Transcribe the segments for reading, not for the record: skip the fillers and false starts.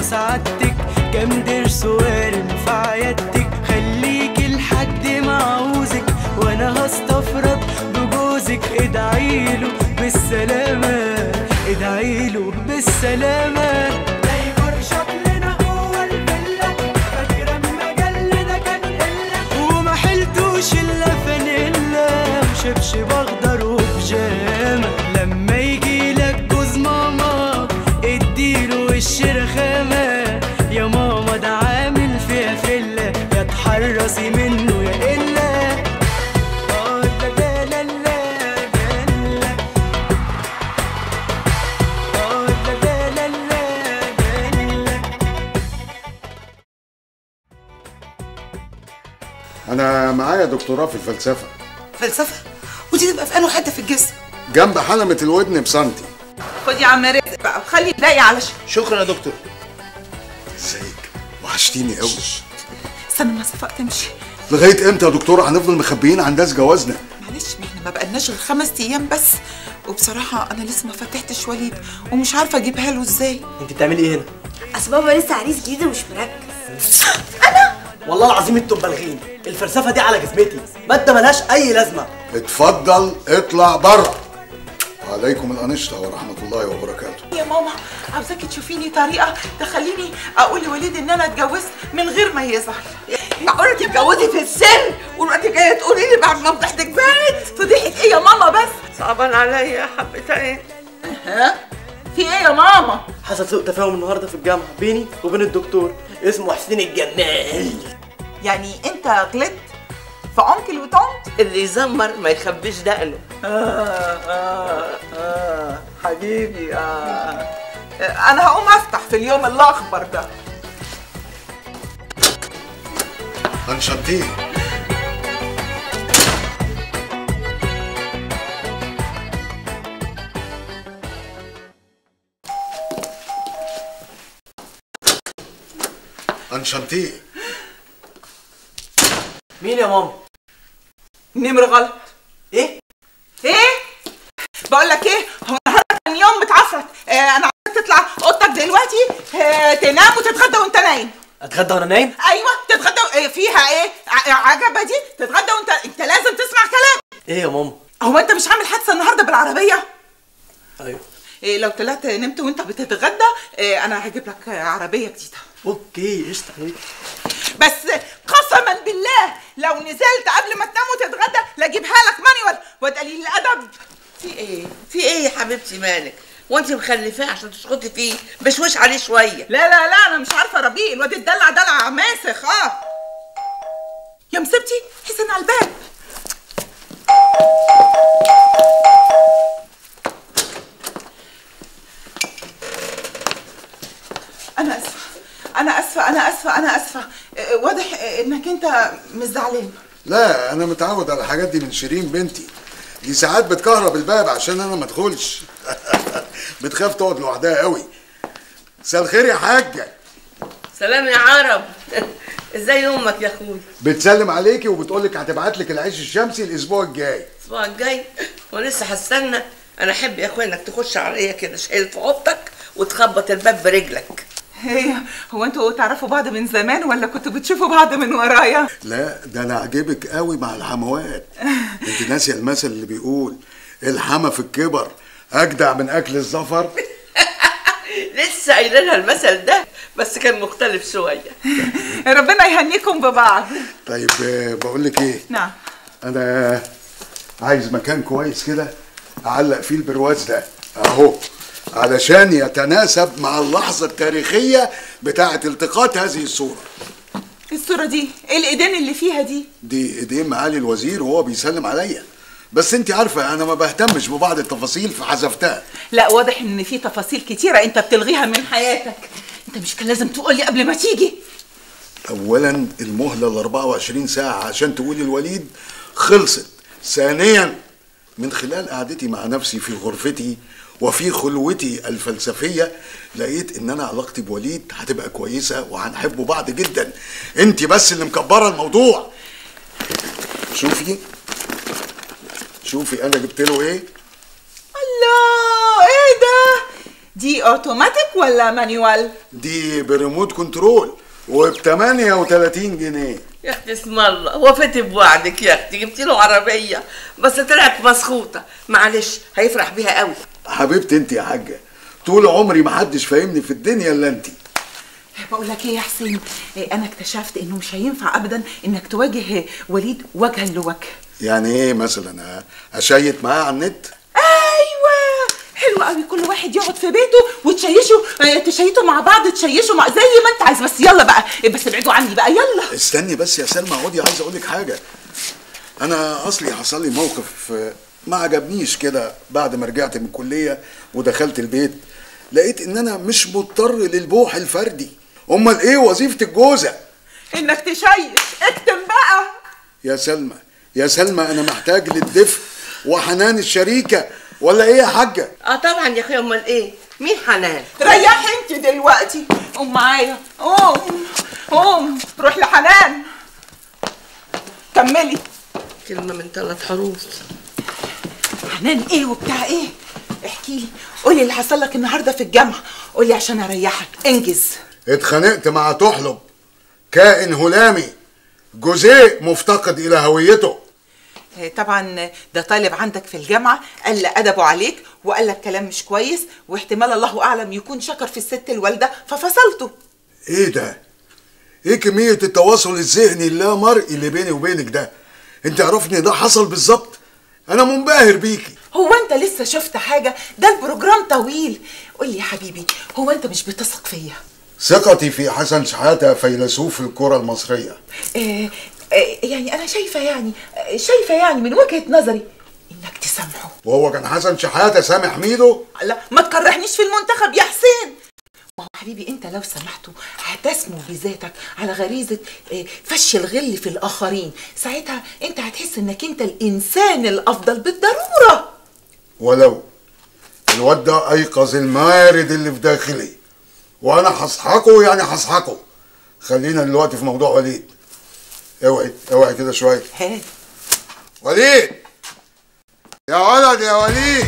سعادتك، كام درس وارم في عيادتك، خليكي لحد ما عاوزك وانا هستفرد بجوزك. ادعيله بالسلامة، ادعيله بالسلامة. دايما شكلنا هو الفلة، فاكرة المجال ده كان قلة، وما حلتوش الا فانيلا وشبشب اخضر وبيجامة. لما يجيلك جوز ماما اديله وش رخامة، يا ماما ده عامل فيها فلة، يا تحرصي منه يا إلا. أنا معايا دكتوراه في الفلسفة. فلسفة؟ ودي تبقى في أنه حتة في الجسم؟ جنب حلمة الودن بسنتي. خد يا عم رزق بقى وخلي الباقي على شكرا يا دكتور. ازيك؟ وحشتيني قوي. استنى ما صفاء تمشي. لغاية امتى يا دكتورة هنفضل مخبيين عن ناس جوازنا؟ معلش ما احنا ما بقالناش غير 5 أيام بس، وبصراحة أنا لسه ما فتحتش وليد ومش عارفة أجيبها له إزاي. أنت بتعملي إيه هنا؟ أصل بابا لسه عريس جديد ومش مركز. أنا؟ والله العظيم انتوا مبالغين، الفلسفة دي على جزمتي، مادة ملهاش أي لازمة. اتفضل اطلع بره. وعليكم الأنشطة ورحمة الله وبركاته. يا ماما عاوزاكي تشوفيني طريقة تخليني أقول لوليد إن أنا اتجوزت من غير ما يزعل. معقولة تتجوزي في السر ودلوقتي جاية تقولي لي بعد ما فضحتك بانت؟ فضيحة إيه يا ماما بس؟ صعبان عليا حبتين. ها؟ في إيه يا ماما؟ حصل سوء تفاهم النهارده في الجامعة بيني وبين الدكتور اسمه حسين الجمال. يعني أنت غلطت في أنكل وطنط؟ اللي يزمر ما يخبيش دقنه. حبيبي أنا هقوم أفتح في اليوم الأخبر ده. انشطيه. انشطيه. مين يا ماما؟ نمر غلط. إيه؟ ايه؟ بقول لك ايه؟ هو النهارده كان يوم متعفرت. انا عايزك تطلع اوضتك دلوقتي تنام وتتغدى وانت نايم. اتغدى وانا نايم؟ ايوه تتغدى. فيها ايه؟ عجبه دي تتغدى انت لازم تسمع كلام. ايه يا ماما؟ هو انت مش عامل حادثه النهارده بالعربيه؟ ايوه. لو طلعت نمت وانت بتتغدى انا هجيب لك عربيه جديده. اوكي قشطه. بس قسما بالله لو نزلت قبل ما تنام وتتغدى لا اجيبها لك مانيوال وقليل الادب. في ايه؟ في ايه يا حبيبتي مالك؟ وانت مخلفاه عشان تسقطي فيه؟ بشوش عليه شويه. لا انا مش عارفه اربيه، الواد اتدلع دلع ماسخ. يا مسبتي حسين على الباب. انا اسفه. واضح انك انت مش زعلان. لا انا متعود على الحاجات دي من شيرين بنتي، دي ساعات بتكهرب الباب عشان انا ما ادخلش. بتخاف تقعد لوحدها قوي. مساء الخير يا حاجه. سلام يا عرب. ازاي امك يا اخوي؟ بتسلم عليكي وبتقول لك هتبعت لك العيش الشمسي الاسبوع الجاي. الاسبوع الجاي؟ ولسه هستنى؟ انا احب يا اخويا انك تخش عليا كده شايل في اوضتك وتخبط الباب برجلك. هو انتوا تعرفوا بعض من زمان ولا كنتوا بتشوفوا بعض من ورايا؟ لا ده انا عجبك قوي مع الحموات. انت ناسيه المثل اللي بيقول الحما في الكبر اجدع من اكل الزفر؟ لسه قايلينها المثل ده بس كان مختلف شويه. ربنا يهنيكم ببعض. طيب بقول لك ايه؟ نعم. انا عايز مكان كويس كده اعلق فيه البرواز ده اهو، علشان يتناسب مع اللحظة التاريخية بتاعة التقاط هذه الصورة. الصورة دي ايه الايدين اللي فيها دي؟ دي ايدين معالي الوزير وهو بيسلم عليا، بس انت عارفة انا ما بهتمش ببعض التفاصيل فحذفتها. لا واضح ان في تفاصيل كتيرة انت بتلغيها من حياتك. انت مش كان لازم تقولي قبل ما تيجي؟ اولا المهلة ال 24 ساعة عشان تقولي الوليد خلصت. ثانيا من خلال قعدتي مع نفسي في غرفتي وفي خلوتي الفلسفية لقيت ان انا علاقتي بوليد هتبقى كويسة وهنحبوا بعض جدا. انت بس اللي مكبرة الموضوع. شوفي انا جبت له ايه. الله ايه ده؟ دي اوتوماتيك ولا مانيوال؟ دي بريموت كنترول وب 38 جنيه. يا اختي اسم الله، وفيت بوعدك يا اختي، جبتي له عربيه بس طلعت مسخوطه، معلش هيفرح بيها قوي. حبيبتي انت يا حاجه، طول عمري ما حدش فاهمني في الدنيا الا انت. بقول لك ايه يا حسين، انا اكتشفت انه مش هينفع ابدا انك تواجه وليد وجها لوجه. يعني ايه مثلا؟ اشيت معاه على النت؟ ايوه حلو قوي، كل واحد يقعد في بيته تشيتوا مع بعض، تشيشوا مع زي ما انت عايز، بس يلا بقى، بس ابعدوا عني بقى يلا. استني بس يا سلمى، اقعدي، عايز اقول لك حاجه. انا اصلي حصل لي موقف ما عجبنيش كده بعد ما رجعت من الكليه ودخلت البيت، لقيت ان انا مش مضطر للبوح الفردي. امال ايه وظيفه الجوزه؟ انك تشيش. اكتم بقى يا سلمى، يا سلمى، انا محتاج للدفء وحنان الشريكه، ولا ايه يا حاجه؟ طبعا يا اخويا، امال ايه؟ مين حنان؟ ريحي انت دلوقتي، قوم معايا، قوم روح لحنان. كملي. كلمه من 3 حروف. حنان ايه وبتاع ايه؟ احكي لي، قولي اللي حصل لك النهارده في الجامعه، قولي عشان اريحك، انجز. اتخانقت مع تحلب، كائن هلامي، جزيء مفتقد الى هويته. طبعا ده طالب عندك في الجامعه، قل ادبه عليك وقال لك كلام مش كويس، واحتمال الله اعلم يكون شكر في الست الوالده ففصلته. ايه ده؟ ايه كميه التواصل الذهني اللامرئي اللي بيني وبينك ده؟ انت عرفني ده حصل بالظبط؟ انا منبهر بيكي. هو انت لسه شفت حاجه؟ ده البروجرام طويل. قولي يا حبيبي، هو انت مش بتثق فيا؟ ثقتي في حسن شحاته فيلسوف الكره المصريه. يعني انا شايفه يعني من وجهه نظري انك تسامحه. وهو كان حسن شحاته سامح ميدو؟ لا ما تكرهنيش في المنتخب يا حسين. ما هو حبيبي انت لو سامحته هتسمو بذاتك على غريزه فش الغل في الاخرين، ساعتها انت هتحس انك انت الانسان الافضل بالضروره. ولو الواد ده ايقظ المارد اللي في داخلي، وانا هسحقه، يعني هسحقه. خلينا دلوقتي في موضوع وليد. اوعي كده شويه. وليد يا ولد، يا وليد.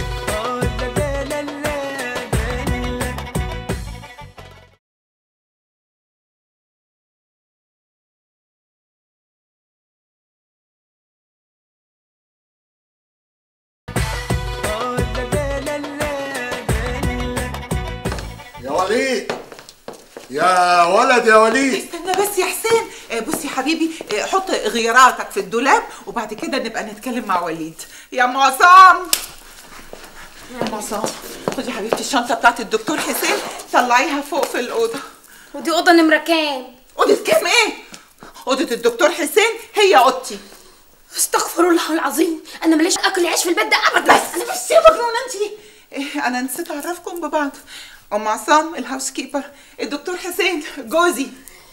يا وليد، يا ولد، يا وليد. استنى بس يا حسين. بص يا حبيبي، حط غياراتك في الدولاب وبعد كده نبقى نتكلم مع وليد. يا ام عصام، يا ام عصام، خدي يا حبيبتي الشنطه بتاعت الدكتور حسين، طلعيها فوق في الاوضه. ودي اوضه نمره كام؟ اوضه كام ايه؟ اوضه الدكتور حسين هي اوضتي. استغفر الله العظيم، انا ماليش اكل عيش في البيت ده ابدا. بس يا مجنونه انت. انا نسيت اعرفكم ببعض. ام عصام الهاوس كيبر، الدكتور حسين جوزي.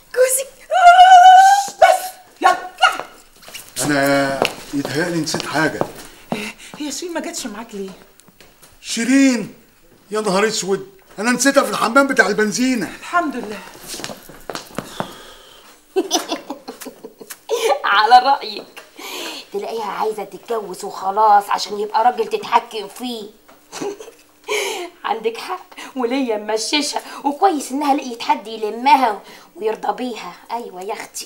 بس يلا اطلع. انا يتهيألي نسيت حاجه. هي شيرين ما جاتش معاك ليه؟ شيرين؟ يا نهار اسود، انا نسيتها في الحمام بتاع البنزينه. الحمد لله. على رأيك تلاقيها عايزة تتجوز وخلاص عشان يبقى راجل تتحكم فيه. عندك حق، وليا ممششة، وكويس انها لقيت حد يلمها ويرضى بيها. ايوه يا اختي.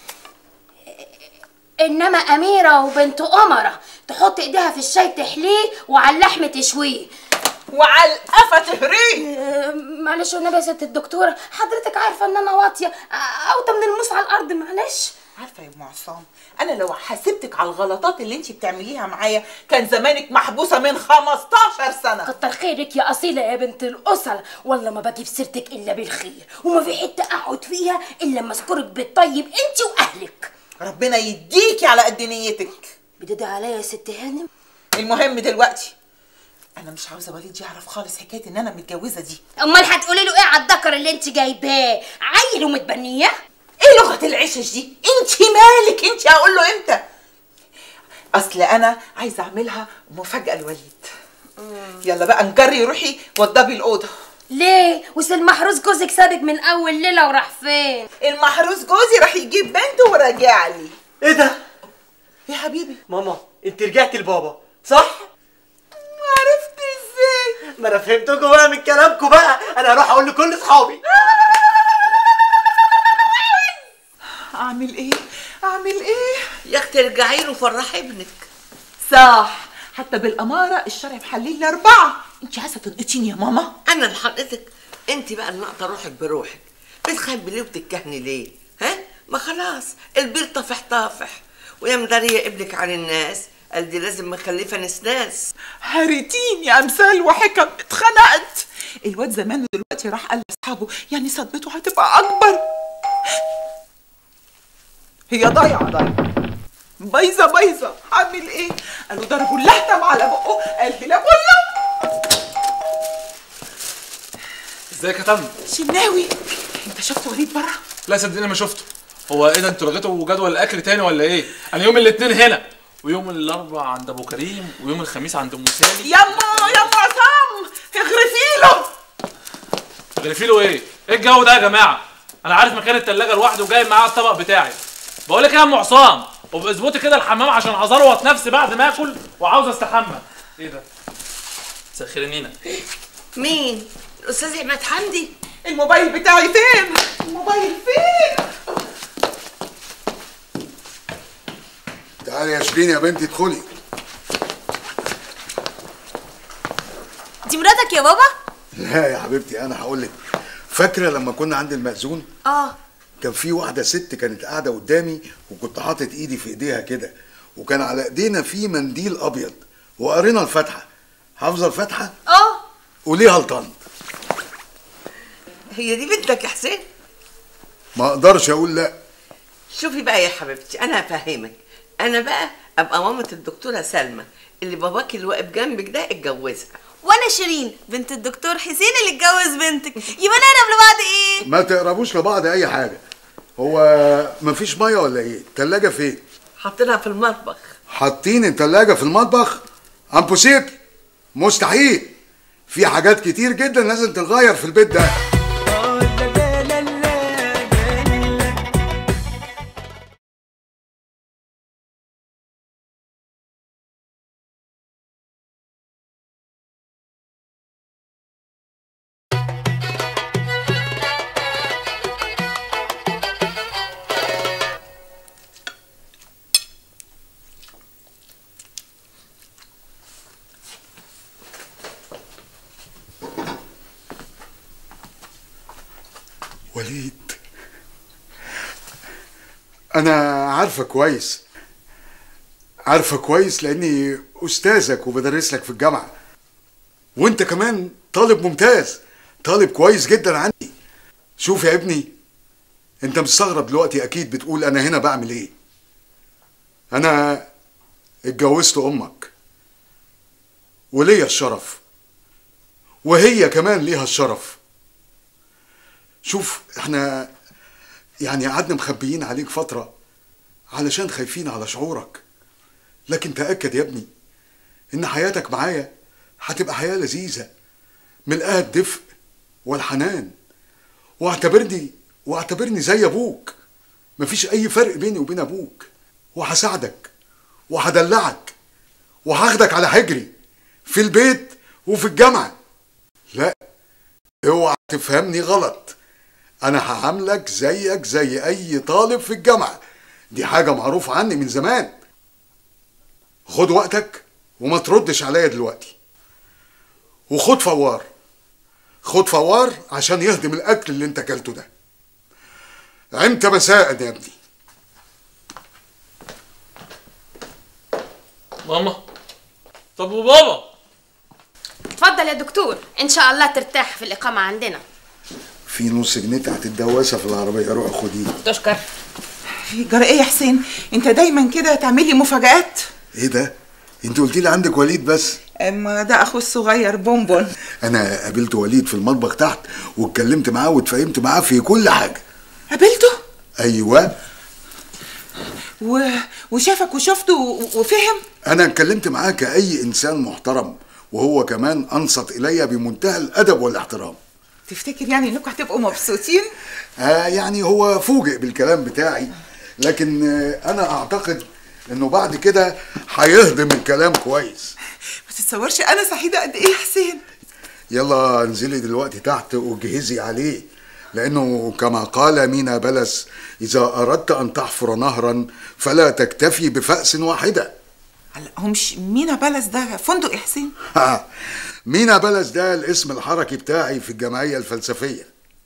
انما اميرة وبنت امرة تحط ايديها في الشاي تحليه وعلى اللحم تشويه وعلى القفا تهريه. معلش والنبي يا ست الدكتورة، حضرتك عارفة ان انا واطية اوطى من الموس على الارض، معلش. عارفه يا ام عصام، انا لو حاسبتك على الغلطات اللي انت بتعمليها معايا كان زمانك محبوسه من 15 سنه. كتر خيرك يا اصيله يا بنت الاصل، والله ما بجيب سيرتك الا بالخير، وما في حته اقعد فيها الا لما اذكرك بالطيب انت واهلك. ربنا يديكي على قد نيتك. بدي عليا يا ست هانم. المهم دلوقتي انا مش عاوزه وليد يعرف خالص حكايه ان انا متجوزه دي. امال هتقولي له ايه على الذكر اللي انت جايباه؟ عيل ومتبنيه؟ ايه لغه العشش دي؟ انت مالك؟ انت هقول له امتى؟ اصل انا عايزه اعملها مفاجاه لوليد. يلا بقى نجري، روحي وضبي الاوضه. ليه؟ وس المحروس جوزك سابك من اول ليله وراح فين؟ المحروس جوزي راح يجيب بنته وراجع لي. ايه ده؟ يا حبيبي ماما انت رجعتي لبابا صح؟ عرفت ازاي؟ ما انا فهمتكم بقى من كلامكم بقى، انا هروح اقول لكل اصحابي. اعمل ايه؟ اعمل ايه؟ يا اختي ارجعي له وفرحي ابنك. صح، حتى بالاماره الشرع محلل لي 4. انت عايزه تنقطيني يا ماما؟ انا اللي حقتك، انت بقى اللي ناقطه روحك بروحك. بتخبي ليه وبتتكهني ليه؟ ها؟ ما خلاص البير طافح طافح، ويا مداريه ابنك عن الناس، قال دي لازم مخلفه نسناس. هريتيني يا امثال وحكم، اتخنقت. الواد زمان دلوقتي راح قال لاصحابه، يعني صدمته هتبقى اكبر. هي ضايعه بايظه، هعمل ايه؟ قالوا ضربوا اللهتم على بقه، قال هلا بلا. ازيك يا تم؟ شناوي، انت شفت وليد بره؟ لا صدقني ما شفته. هو ايه ده، انتوا لغيتوا جدول الاكل تاني ولا ايه؟ انا يوم الاثنين هنا، ويوم الاربع عند ابو كريم، ويوم الخميس عند ام سالي. يما عصام، اغرفي له. اغرفي له ايه؟ ايه الجو ده يا جماعه؟ انا عارف مكان التلاجه لوحده وجايب معاه الطبق بتاعي. بقول لك ايه يا ام عصام، وباظبطي كده الحمام عشان ازروط نفسي بعد ما اكل وعاوز استحمى. ايه ده؟ مساء الخير يا نينا. مين؟ الاستاذ عماد حمدي. الموبايل بتاعي فين؟ الموبايل فين؟ تعالي يا شيرين يا بنتي ادخلي. دي مراتك يا بابا؟ لا يا حبيبتي انا هقول لك. فاكره لما كنا عند المأذون؟ كان في واحده ست كانت قاعده قدامي، وكنت حاطط ايدي في ايديها كده، وكان على ايدينا في منديل ابيض، وقرينا الفاتحه. حافظه الفاتحه؟ قوليها لطنط. هي دي بنتك يا حسين؟ ما اقدرش اقول لا. شوفي بقى يا حبيبتي، انا هفهمك. انا بقى ابقى مامة الدكتوره سلمى اللي باباكي اللي واقف جنبك ده اتجوزها. وانا شيرين بنت الدكتور حسين اللي اتجوز بنتك. يبقى نقرب لبعض ايه؟ ما تقربوش لبعض اي حاجه. هو مفيش ميه ولا ايه؟ التلاجه فين؟ حاطينها في المطبخ. حاطين التلاجه في المطبخ؟ امبوسيبل، مستحيل. في حاجات كتير جدا لازم تتغير في البيت ده. وليد، أنا عارفة كويس لأني أستاذك وبدرس لك في الجامعة، وأنت كمان طالب ممتاز، طالب كويس جدا عندي. شوف يا ابني، أنت مستغرب دلوقتي أكيد، بتقول أنا هنا بعمل إيه؟ أنا اتجوزت أمك وليا الشرف، وهي كمان ليها الشرف. شوف احنا يعني قعدنا مخبيين عليك فترة علشان خايفين على شعورك، لكن تأكد يا ابني ان حياتك معايا هتبقى حياة لذيذة ملقاها الدفء والحنان، واعتبرني زي ابوك، مفيش اي فرق بيني وبين ابوك، وهساعدك وهدلعك وهاخدك على حجري في البيت وفي الجامعة. لا اوعى تفهمني غلط، انا هعاملك زيك زي اي طالب في الجامعة، دي حاجة معروفة عني من زمان. خد وقتك وما تردش عليا دلوقتي، وخد فوار عشان يهضم الاكل اللي انت اكلته ده. عمت مساء يا ابني. ماما، طب وبابا؟ اتفضل يا دكتور، ان شاء الله ترتاح في الاقامه عندنا. في نص جنيه تحت الدواسه في العربيه، روح خديه. تشكر. جرى ايه يا حسين؟ انت دايما كده تعملي مفاجآت. ايه ده؟ انت قلت لي عندك وليد بس. اما ده اخو الصغير بونبون. انا قابلت وليد في المطبخ تحت واتكلمت معاه واتفاهمت معاه في كل حاجه. قابلته؟ ايوه. وشافك وشفته وفهم؟ انا اتكلمت معاه كاي انسان محترم، وهو كمان انصت الي بمنتهى الادب والاحترام. تفتكر يعني انكم هتبقوا مبسوطين؟ يعني هو فوجئ بالكلام بتاعي، لكن انا اعتقد انه بعد كده هيهضم الكلام كويس. ما تتصورش انا سعيده قد ايه يا حسين. يلا انزلي دلوقتي تحت وجهزي عليه، لأنه كما قال مينا بلس: إذا أردت أن تحفر نهرا فلا تكتفي بفأس واحدة. هلا هو مش مينا بلس ده فندق يا حسين؟ مينا بلس ده الاسم الحركي بتاعي في الجمعية الفلسفية.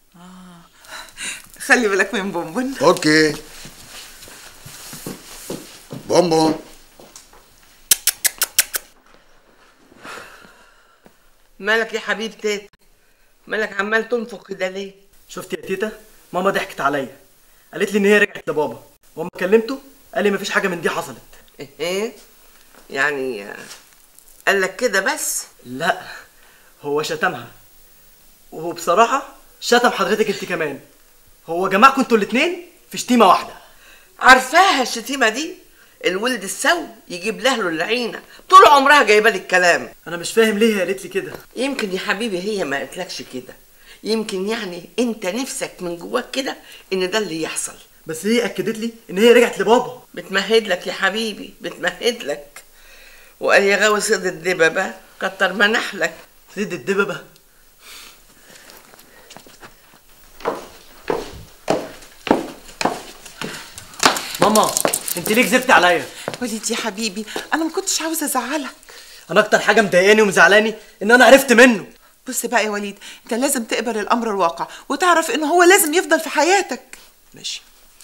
خلي بالك من بونبون. اوكي بونبون. مالك يا حبيبتي؟ مالك عمال تنفخ كده ليه؟ شفت يا تيتا؟ ماما ضحكت عليا، قالت لي ان هي رجعت لبابا، واما كلمته قال لي مفيش حاجه من دي حصلت. ايه؟ يعني قال لك كده بس؟ لا، هو شتمها، وبصراحه شتم حضرتك انت كمان. هو جمعكم انتوا الاتنين في شتيمه واحده. عارفاها الشتيمه دي؟ الولد السو يجيب لاهله اللعينه، طول عمرها جايبه لي الكلام. انا مش فاهم ليه هي قالت لي كده. يمكن يا حبيبي هي ما قالتلكش كده، يمكن يعني انت نفسك من جواك كده ان ده اللي يحصل، بس هي اكدت لي ان هي رجعت لبابا. بتمهد لك يا حبيبي، بتمهد لك. وقال يا غاوي صيد الدببه كتر منحلك. صيد الدببه؟ ماما انت ليه كذبتي عليا؟ وليد يا حبيبي انا ما كنتش عاوزه ازعلك. انا اكتر حاجه مضايقاني ومزعلاني ان انا عرفت منه. بص بقى يا وليد، انت لازم تقبل الامر الواقع وتعرف ان هو لازم يفضل في حياتك. ماشي.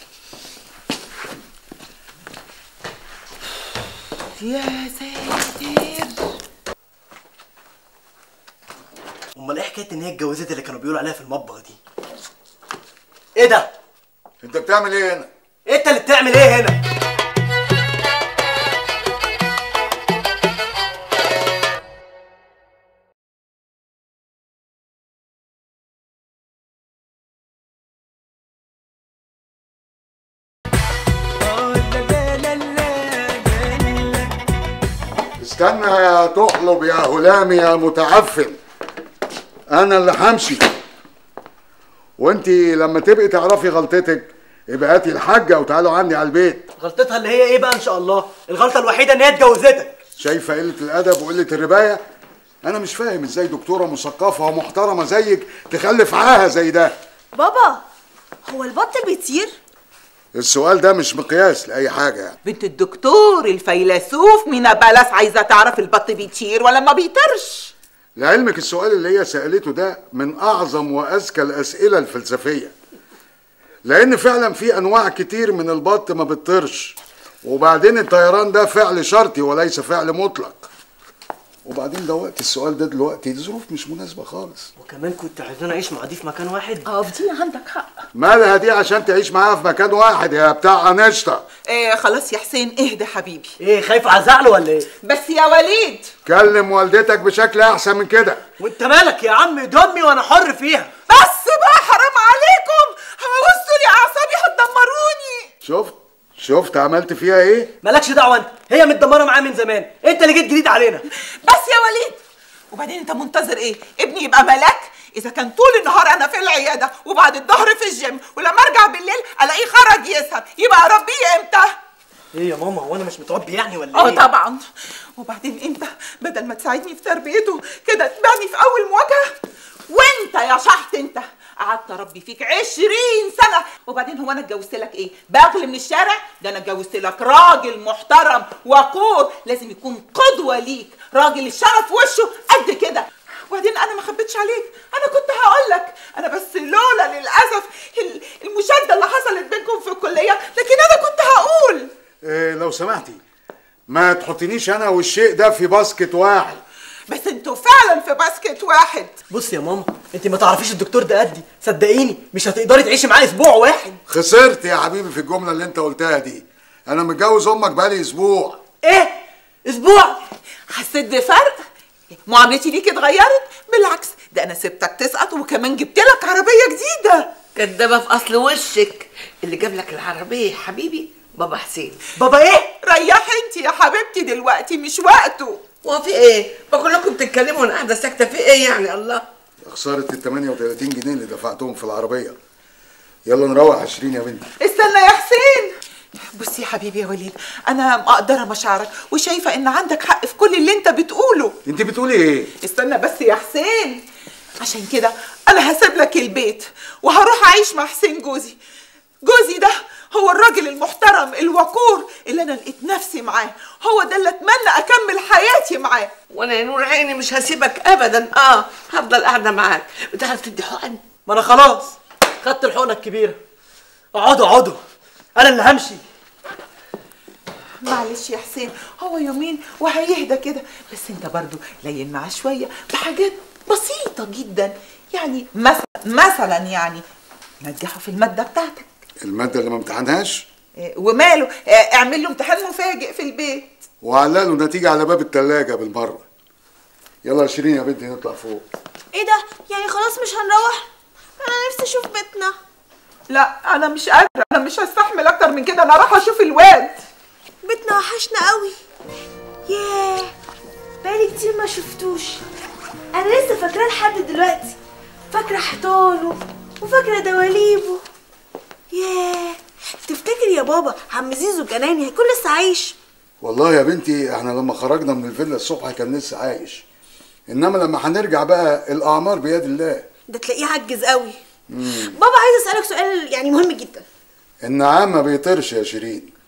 يا ساتر. امال ايه حكايه ان هي اتجوزت اللي كانوا بيقولوا عليها في المطبخ دي؟ ايه ده؟ انت بتعمل ايه هنا؟ انت اللي بتعمل ايه هنا؟ استنى يا تحلب يا هلام يا متعفن، انا اللي همشي، وانتي لما تبقي تعرفي غلطتك يبقى هاتي الحاجه وتعالوا عندي على البيت. غلطتها اللي هي ايه بقى ان شاء الله؟ الغلطه الوحيده ان هي اتجوزتك. شايفه قله الادب وقله الربايه؟ انا مش فاهم ازاي دكتوره مثقفه ومحترمه زيك تخلف عاهه زي ده. بابا هو البط بيطير؟ السؤال ده مش مقياس لاي حاجه يعني. بنت الدكتور الفيلسوف مينا بلس عايزه تعرف البط بيطير ولا ما بيطيرش. لعلمك السؤال اللي هي سالته ده من اعظم واذكى الاسئله الفلسفيه، لان فعلا في انواع كتير من البط ما بتطيرش، وبعدين الطيران ده فعل شرطي وليس فعل مطلق. وبعدين ده وقت السؤال ده دلوقتي، دي ظروف مش مناسبه خالص. وكمان كنت عايزاني اعيش مع دي في مكان واحد. في دي عندك حق. مالها دي عشان تعيش معاها في مكان واحد يا بتاع انشطه؟ ايه خلاص يا حسين اهدى حبيبي. ايه خايف على زعله ولا ايه؟ بس يا وليد كلم والدتك بشكل احسن من كده. وانت مالك يا عم؟ دمي وانا حر فيها. بس بقى حرام عليكم، بصوا لي اعصابي هتدمروني. شفت عملت فيها ايه؟ مالكش دعوه انت، هي متدمره معاه من زمان، انت اللي جيت جديد علينا. بس يا وليد، وبعدين انت منتظر ايه؟ ابني يبقى ملاك؟ اذا كان طول النهار انا في العياده وبعد الظهر في الجيم، ولما ارجع بالليل الاقيه خرج يسهر، يبقى اربيه امتى؟ ايه يا ماما، هو انا مش متربي يعني ولا ايه؟ طبعا. وبعدين انت بدل ما تساعدني في تربيته كده تبعني في اول مواجهه. وانت يا شحت انت قعدت اربي فيك 20 سنه، وبعدين هو انا اتجوزت لك ايه؟ باغل من الشارع؟ ده انا اتجوزت لك راجل محترم وقور، لازم يكون قدوه ليك، راجل الشرف وشه قد كده. وبعدين انا ما خبيتش عليك، انا كنت هقول لك، انا بس لولا للاسف المشاده اللي حصلت بينكم في الكليه، لكن انا كنت هقول. لو سمحتي ما تحطينيش انا والشيء ده في باسكت واحد. بس انتوا فعلا في باسكت واحد. بص يا ماما، انت ما تعرفيش الدكتور ده قدي، صدقيني مش هتقدري تعيشي معاه اسبوع واحد. خسرت يا حبيبي في الجمله اللي انت قلتها دي، انا متجوز امك بقالي اسبوع. ايه؟ اسبوع؟ حسيت بفرق؟ معاملتي ليك اتغيرت؟ بالعكس، ده انا سبتك تسقط وكمان جبت لك عربيه جديده. كدابه في اصل وشك، اللي جاب لك العربيه يا حبيبي بابا حسين. بابا ايه؟ ريحي انت يا حبيبتي، دلوقتي مش وقته. هو في ايه؟ ما كلكم بتتكلموا وانا قاعده ساكته، في ايه يعني؟ الله، خساره ال 38 جنيه اللي دفعتهم في العربيه. يلا نروح 20 يا بنتي. استنى يا حسين. بص يا حبيبي يا وليد، انا مقدره مشاعرك وشايفه ان عندك حق في كل اللي انت بتقوله. انت بتقولي ايه؟ استنى بس يا حسين، عشان كده انا هسيب لك البيت وهروح اعيش مع حسين جوزي. جوزي ده هو الراجل المحترم الوقور اللي انا لقيت نفسي معاه، هو ده اللي اتمنى اكمل حياتي معاه. وانا يا نور عيني مش هسيبك ابدا، هفضل قاعده معاك. بتعرف تدي حقن؟ ما انا خلاص خدت الحقنه الكبيره. اقعدوا انا اللي همشي. معلش يا حسين، هو يومين وهيهدى كده، بس انت برضو لين معاه شويه بحاجات بسيطه جدا، يعني مثلا يعني نجحه في الماده بتاعتك. الماده اللي ما امتحنهاش؟ وماله، اعمل له امتحان مفاجئ في البيت وعلق له نتيجه على باب الثلاجه بالمره. يلا يا شيرين يا بنتي نطلع فوق. ايه ده؟ يعني خلاص مش هنروح؟ انا نفسي اشوف بيتنا. لا انا مش قادره، انا مش هستحمل اكتر من كده، انا رايحه اشوف الواد. بيتنا وحشنا قوي. ياه، بقالي كتير ما شفتوش. انا لسه فاكراه لحد دلوقتي، فاكره حيطانه وفاكره دواليبه. ياه، تفتكر يا بابا عم زيزو جناني هيكون لسه عايش؟ والله يا بنتي احنا لما خرجنا من الفيلا الصبح كان لسه عايش، انما لما هنرجع بقى الاعمار بيد الله. ده تلاقيه عجز قوي. بابا عايز اسالك سؤال يعني مهم جدا. النعام ما بيطيرش يا شيرين،